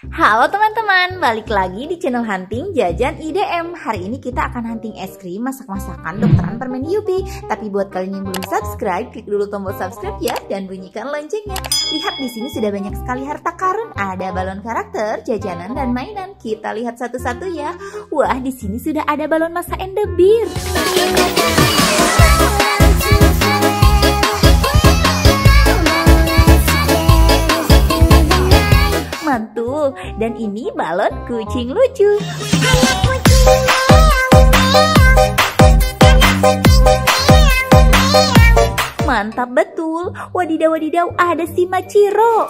Halo teman-teman, balik lagi di channel Hunting Jajan IDM. Hari ini kita akan hunting es krim masak-masakan dokteran permen Yupi. Tapi buat kalian yang belum subscribe, klik dulu tombol subscribe ya dan bunyikan loncengnya. Lihat di sini sudah banyak sekali harta karun, ada balon karakter, jajanan dan mainan. Kita lihat satu-satu ya. Wah, di sini sudah ada balon masa and the beer. Mantul, dan ini balon kucing lucu. Mantap betul. Wadidaw, ada si Machiro.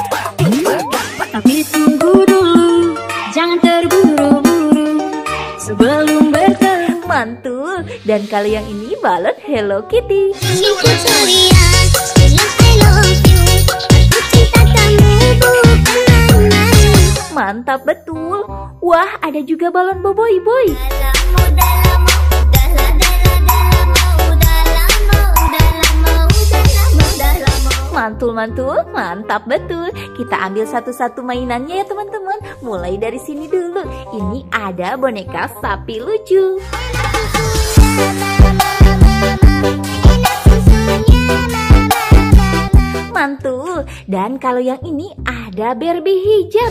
Tapi tunggu dulu, jangan terburu-buru sebelum bertemu. Mantul, dan kalau yang ini balon Hello Kitty. Mantap betul. Wah, ada juga balon Boboiboy Boy. Mantul, mantap betul. Kita ambil satu-satu mainannya ya teman-teman. Mulai dari sini dulu. Ini ada boneka sapi lucu. Mantul. Dan kalau yang ini ada Barbie hijab.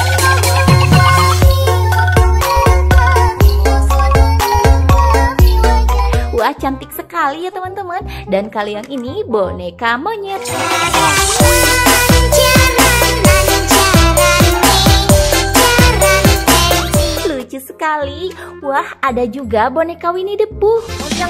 Wah, cantik sekali ya teman-teman. Dan kalau yang ini boneka monyet. Lucu sekali. Wah, ada juga boneka Winnie the Pooh.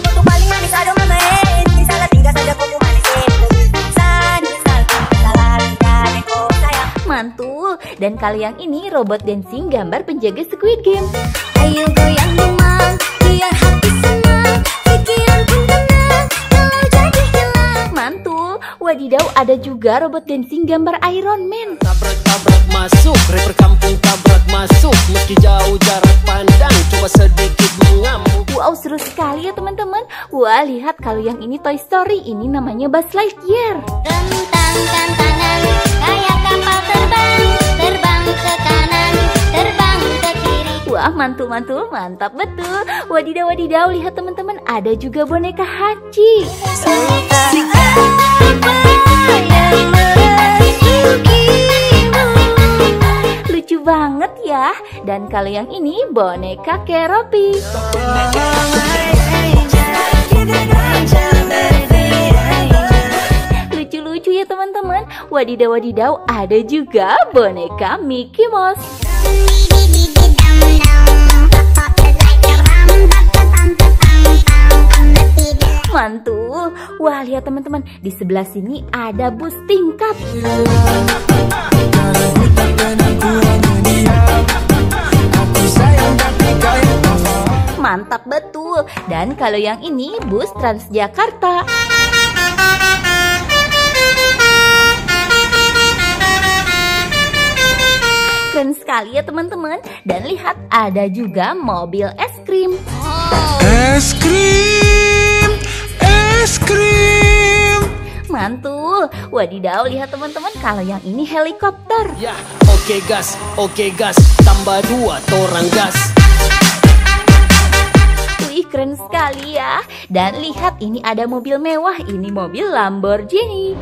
Mantul. Dan kalau yang ini robot dancing gambar penjaga Squid Game. Ayo goyang memang, biar hati senang, pikiran pun tenang, kalau jadi hilang. Mantul. Wadidaw, ada juga robot dancing gambar Iron Man. Tabrak masuk, rapper kampung tabrak masuk. Meski jauh jarak pandang, coba sedikit mengamuk. Wow, seru sekali ya teman-teman. Wah, lihat kalau yang ini Toy Story. Ini namanya Buzz Lightyear. Tentang tantangan, kayak kapal terbang, terbang ke kanan, terbang ke kiri. Wah, mantul, mantap betul. Wadidaw, lihat teman-teman, ada juga boneka Hachi. Lucu banget ya. Dan kalau yang ini boneka Keropi. Lucu-lucu ya teman-teman. Wadidaw, ada juga boneka Mickey Mouse. Mantul. Wah, lihat teman-teman, di sebelah sini ada bus tingkat. Mantap betul. Dan kalau yang ini bus Transjakarta. Keren sekali ya teman-teman. Dan lihat, ada juga mobil es krim. Es krim. Mantul. Wadidaw, lihat teman-teman, kalau yang ini helikopter. Ya, oke gas, tambah 2 torang gas. Wih, keren sekali ya. Dan lihat, ini ada mobil mewah. Ini mobil Lamborghini.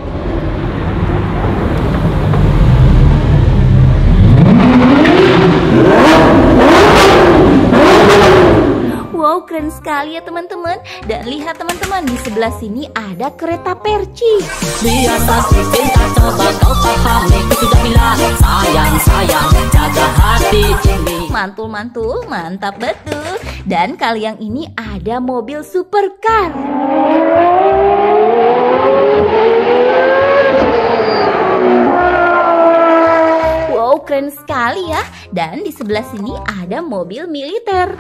Wow, keren sekali ya teman-teman. Dan lihat teman-teman, di sebelah sini ada kereta Perci. Biasa cinta coba kau pahami, ku sudah bilang sayang jaga hati ini. Mantul, mantap betul. Dan kali yang ini ada mobil supercar. Wow, keren sekali ya. Dan di sebelah sini ada mobil militer.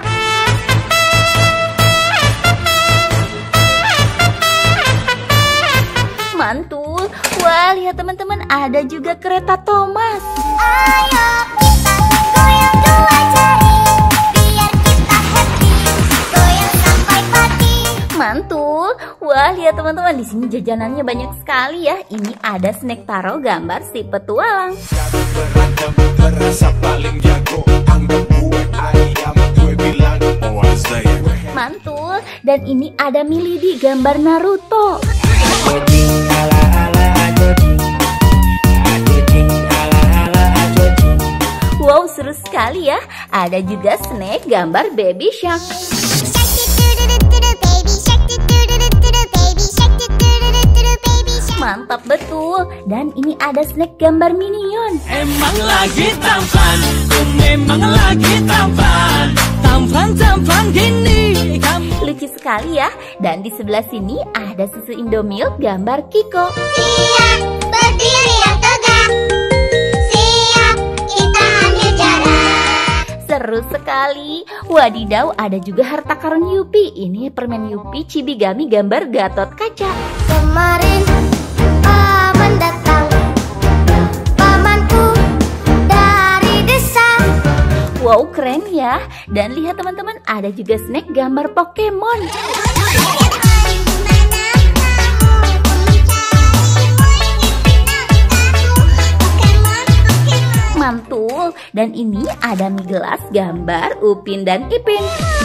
Mantul. Wah, lihat teman-teman, ada juga kereta Thomas. Ayo kita goyang 2 jari, biar kita happy, goyang sampai pagi. Mantul. Wah, lihat teman-teman, di sini jajanannya banyak sekali ya. Ini ada snack taro gambar si petualang. Beragam berasa paling jago, anggap gue ayam, gue bilang oh Azai. Mantul. Dan ini ada Milady gambar Naruto. Wow, seru sekali ya. Ada juga snack gambar Baby Shark. Mantap betul. Dan ini ada snack gambar Minion. Emang lagi tampan, ku memang lagi tampan. Tampan gini kamu. Lucu sekali ya. Dan di sebelah sini ada susu Indomilk gambar Kiko. Siap, berdiri yang tegak. Siap, kita ambil jarak. Seru sekali. Wadidaw, ada juga harta karun Yupi. Ini permen Yupi Chibigami gambar Gatot Kaca. Kemarin paman datang, pamanku dari desa. Wow, keren ya. Dan lihat teman-teman, ada juga snack gambar Pokemon. Mantul. Dan ini ada mie gelas gambar Upin dan Ipin.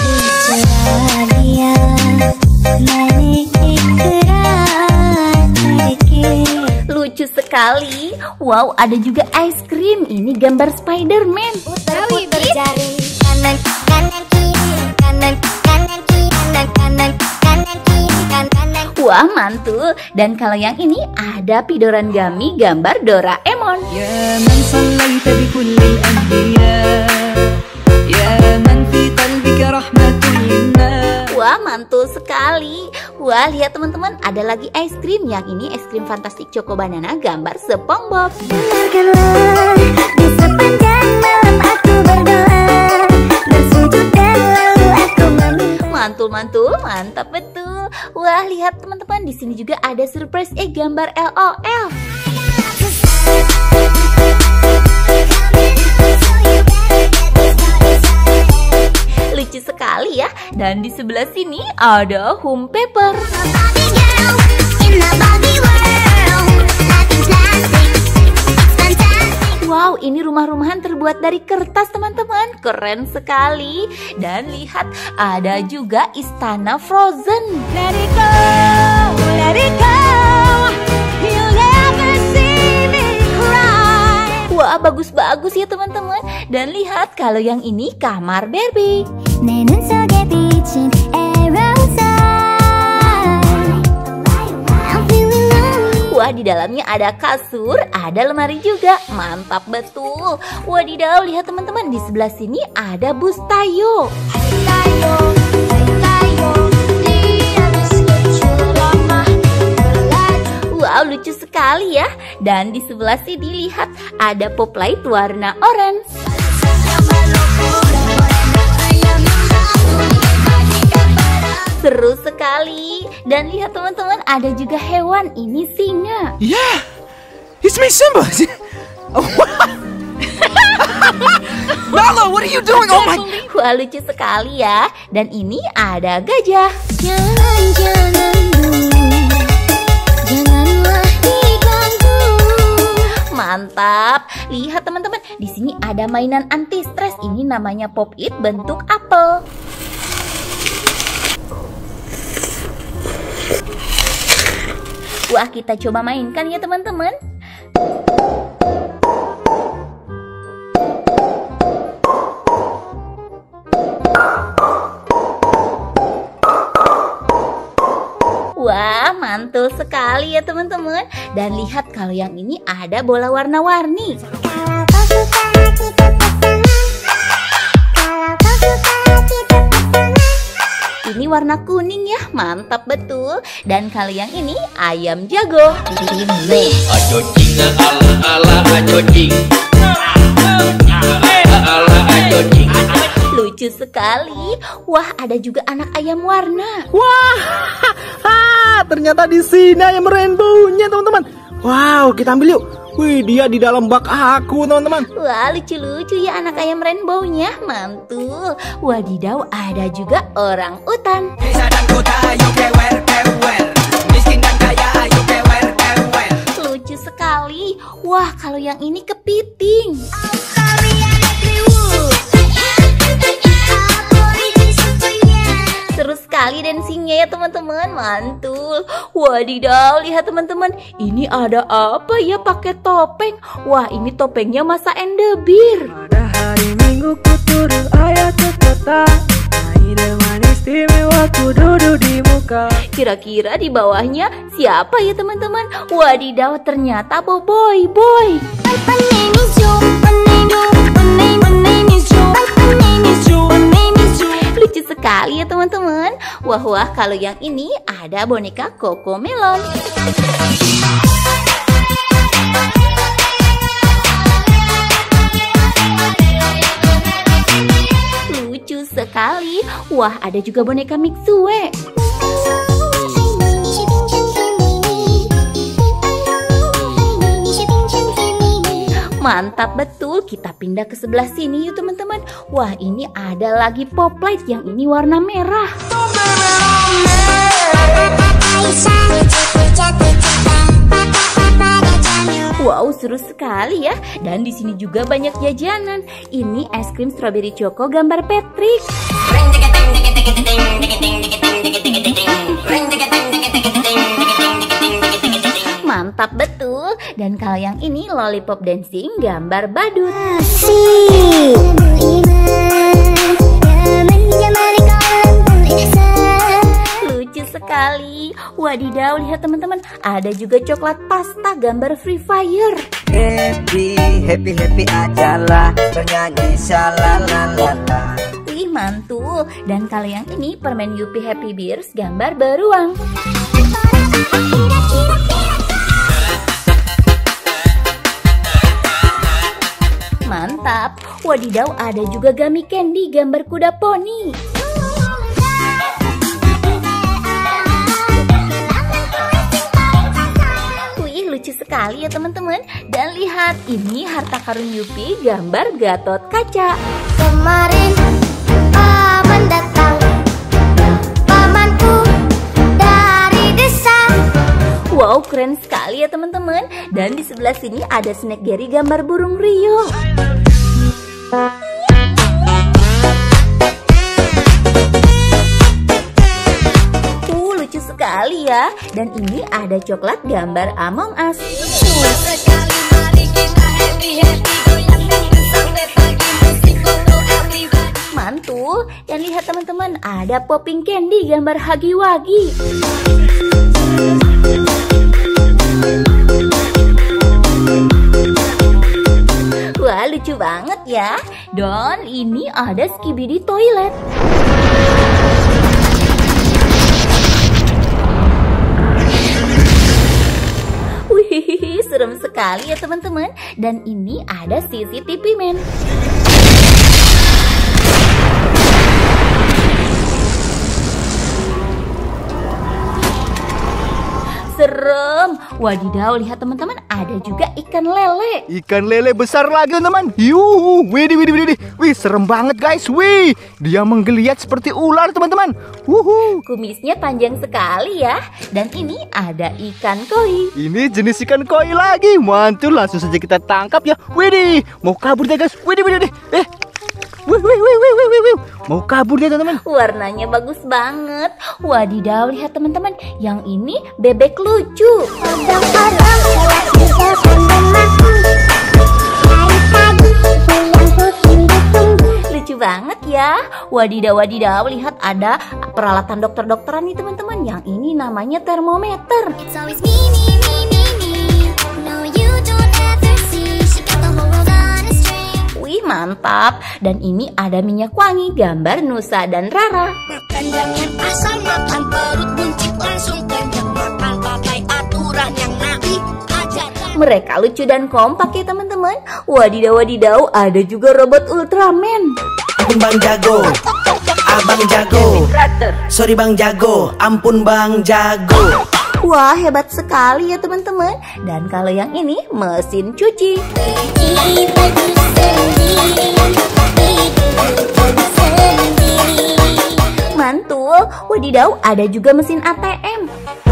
Lucu sekali. Wow, ada juga es krim. Ini gambar Spider-Man. Putar-putar jari, kanan kanan kiri, kanan kanan kiri, kanan kanan kanan kiri, kanan. Wah, mantul. Dan kalau yang ini ada Pidoran Gummy gambar Doraemon. يا من صليت بكل الأنبياء يا من في قلبك رحمة للناس. Wah, mantul sekali. Wah, lihat teman-teman, ada lagi es krim. Yang ini es krim Fantastic Choco Banana gambar SpongeBob. Dengarkanlah, di sepanjang malam aku berdoa, bersujud dan lalu aku Mantul, mantap betul. Wah, lihat teman-teman, di sini juga ada surprise gambar LOL. Lucu sekali ya. Dan di sebelah sini ada home paper. Wow, ini rumah-rumahan terbuat dari kertas teman-teman. Keren sekali. Dan lihat, ada juga istana Frozen. Let it go, let it go. You'll never see me cry. Wah, bagus-bagus ya teman-teman. Dan lihat, kalau yang ini kamar Barbie. 내 눈 속에 비친 aerosol. I'm feeling lonely. Wah, di dalamnya ada kasur, ada lemari juga. Mantap betul. Wadidaw, lihat teman-teman, di sebelah sini ada bus Tayo. Wow, lucu sekali ya. Dan di sebelah sini lihat, ada pop light warna orange. Seru sekali. Dan lihat teman-teman, ada juga hewan. Ini singa. Yeah, it's me Simba. Nala, what are you doing? Oh my. Wah, lucu sekali ya. Dan ini ada gajah. Jangan dulu, janganlah diganggu. Mantap. Lihat teman-teman, di sini ada mainan anti stres. Ini namanya Pop It bentuk apel. Wah, kita coba mainkan ya teman-teman. Wah, mantul sekali ya teman-teman. Dan lihat, kalau yang ini ada bola warna-warni. Kalau kau suka hati tepuk tangan. Kalau kau suka hati tepuk tangan. Ini warna kuning ya, mantap betul. Dan kalau yang ini ayam jago. Ajo cing ala ajo cing. Ala ajo cing. Lucu sekali. Wah, ada juga anak ayam warna. Wah, ternyata di sini ayam rainbow-nya teman-teman. Wow, kita ambil yuk. Wih, dia di dalam bak aku teman-teman. Wah, lucu-lucu ya anak ayam rainbow-nya. Mantul. Wadidaw, ada juga orang utan. Lucu sekali. Wah, kalau yang ini kepiting. dancingnya ya teman-teman, mantul. Wadidaw, lihat teman-teman, ini ada apa ya pakai topeng? Wah, ini topengnya Masa and the Bear. Pada hari Minggu ku turun ayah ke kota, ide manis istimewa ku duduk di muka. Kira-kira di bawahnya siapa ya teman-teman? Wadidaw, ternyata Boboiboy. My name is Joe, my name is Joe, my name is Joe, my name is Joe. Lucu sekali ya teman-teman. Wah, kalau yang ini ada boneka Cocomelon. Lucu sekali. Wah, ada juga boneka Mixue. Mantap betul, kita pindah ke sebelah sini yuk teman-teman. Wah, ini ada lagi Poplight, yang ini warna merah. Wow, seru sekali ya. Dan di sini juga banyak jajanan. Ini es krim strawberry choco gambar Patrick. Mantap betul. Dan kalau yang ini lollipop dancing gambar badut. Lucu sekali. Wadidaw, lihat teman-teman, ada juga coklat pasta gambar Free Fire. Happy, happy, happy ajalah bernyanyi salalalala. Wih, mantul. Dan kalau yang ini permen Yupi Happy Bears gambar beruang. Mantap. Wadidaw, ada juga gummy candy gambar kuda poni. Wih, lucu sekali ya teman-teman. Dan lihat, ini harta karun Yupi gambar Gatot Kaca. Kemarin paman datang, pamanku dari desa. Wow, keren sekali ya teman-teman. Dan di sebelah sini ada snack Gary gambar burung Rio. Lucu sekali ya. Dan ini ada coklat gambar Among Us. Sekali mari kita happy happy goyang dan sampai pagi musik untuk everybody. Mantul. Dan lihat teman-teman, ada popping candy gambar Huggy Wuggy. Wah, lucu banget ya. Dan ini ada Skibidi Toilet. Wih, serem sekali ya teman-teman. Dan ini ada CCTV Man. Serem. Wadidaw, lihat teman-teman, ada juga ikan lele. Ikan lele besar lagi teman-teman. Yuh, widih. Wih, serem banget guys. Wih, dia menggeliat seperti ular teman-teman. Wuhu. Kumisnya panjang sekali ya. Dan ini ada ikan koi. Ini jenis ikan koi lagi. Mantul, langsung saja kita tangkap ya. Widih, mau kabur deh guys. Widih. Wih. Mau kabur dia teman-teman. Warnanya bagus banget. Wadidaw, lihat teman-teman, yang ini bebek lucu. Odong-odong lewat desa pandang aku. Dari pagi yang ku tunggu-tunggu. Lucu banget ya. Wadidaw, lihat ada peralatan dokter-dokteran nih teman-teman. Yang ini namanya termometer. It's always me. No, you don't ever see. She got the whole world on a string. Wih, mantap. Dan ini ada minyak wangi gambar Nusa dan Rara. Makan jangan asal makan, perut buncit langsung kenyang. Makan pakai aturan yang Nabi ajarkan. Mereka lucu dan kompak ya teman-teman. Wadidaw, ada juga robot Ultraman. Bang Jago, Abang Jago, sorry Bang Jago, ampun Bang Jago. Wah, hebat sekali ya teman-teman. Dan kalau yang ini mesin cuci. Mantul. Wadidaw, ada juga mesin ATM.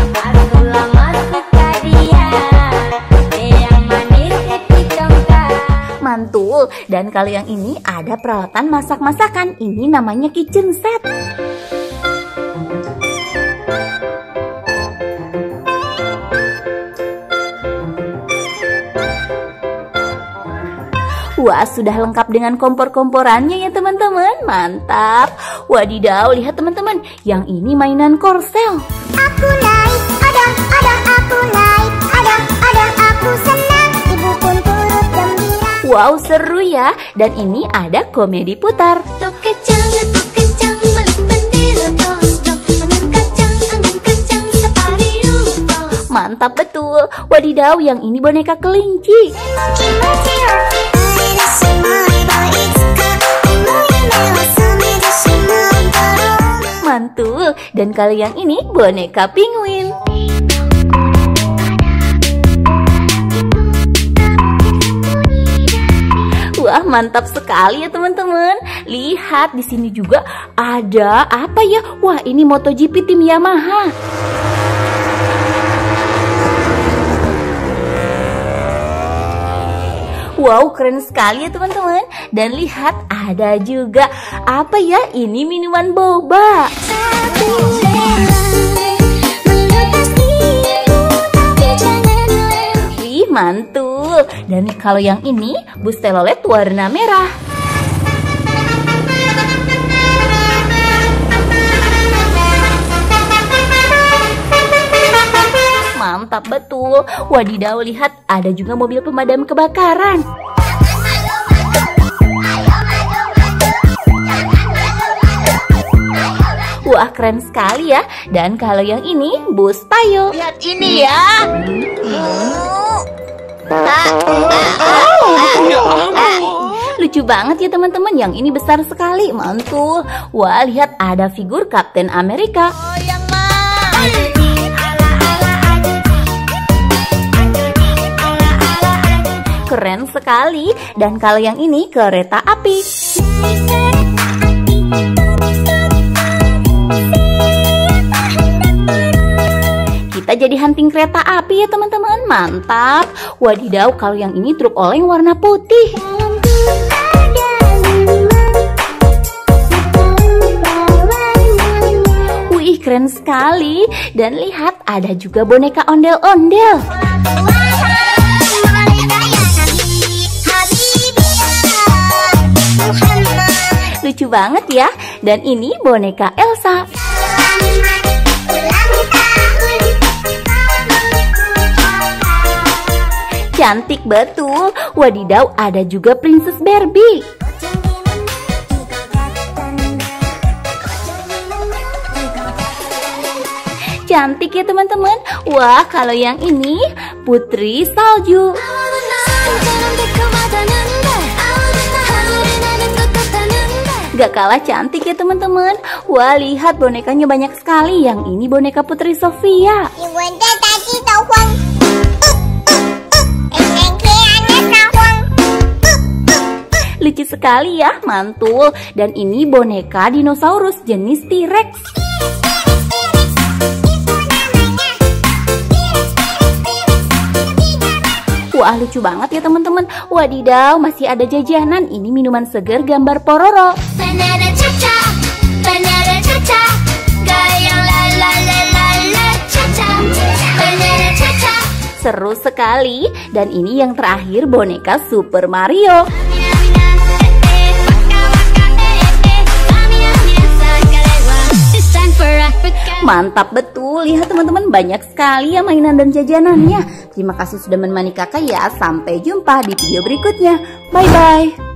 Mantul. Dan kalau yang ini ada peralatan masak-masakan. Ini namanya kitchen set. Wah, sudah lengkap dengan kompor-komporannya ya teman-teman. Mantap. Wadidaw, lihat teman-teman, yang ini mainan korsel. Aku naik, ada aku naik, ada aku senang, ibu pun turut gembira. Wow, seru ya. Dan ini ada komedi putar. Tok kecang, balik bendera tosdok, angin kacang, separi rumpau. Mantap betul. Wadidaw, yang ini boneka kelinci. Mantul. Dan kalau yang ini boneka penguin. Wah, mantap sekali ya teman-teman. Lihat di sini juga ada apa ya? Wah, ini MotoGP tim Yamaha. Wow, keren sekali ya teman-teman. Dan lihat ada juga apa ya? Ini minuman boba. Wih, mantul. Dan kalau yang ini bus telolet warna merah. Mantap betul. Wadidaw, lihat ada juga mobil pemadam kebakaran. Wah, keren sekali ya. Dan kalau yang ini bus Tayo. Lihat ini ya. Lucu banget ya teman-teman. Yang ini besar sekali, mantul. Wah, lihat ada figur Kapten Amerika. Keren sekali. Dan kalau yang ini kereta api. Kita jadi hunting kereta api ya teman-teman. Mantap. Wadidaw, kalau yang ini truk oleng warna putih. Wih, keren sekali. Dan lihat ada juga boneka ondel-ondel. Lucu banget ya. Dan ini boneka Elsa. Cantik betul. Wadidaw, ada juga Princess Barbie. Cantik ya teman-teman. Wah, kalau yang ini Putri Salju. Gak kalah cantik ya teman-teman. Wah, lihat bonekanya banyak sekali. Yang ini boneka Putri Sofia. Lucu sekali ya, mantul. Dan ini boneka dinosaurus jenis T-Rex. Wah, lucu banget ya teman-teman. Wadidaw, masih ada jajanan. Ini minuman segar gambar Pororo. Banana cha-cha, goyang la la la la la cha-cha, banana cha-cha. Seru sekali. Dan ini yang terakhir boneka Super Mario. Mantap betul. Lihat teman-teman, banyak sekali ya mainan dan jajanannya. Terima kasih sudah menemani kakak ya. Sampai jumpa di video berikutnya. Bye-bye.